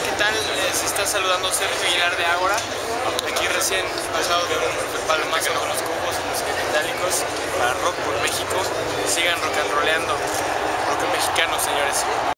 ¿qué tal? Se está saludando Sergio Aguilar de Ágora, aquí recién pasado de un palomazo con los cubos y los metálicos para Rock por México. Sigan rock and rollando, rock mexicano, señores.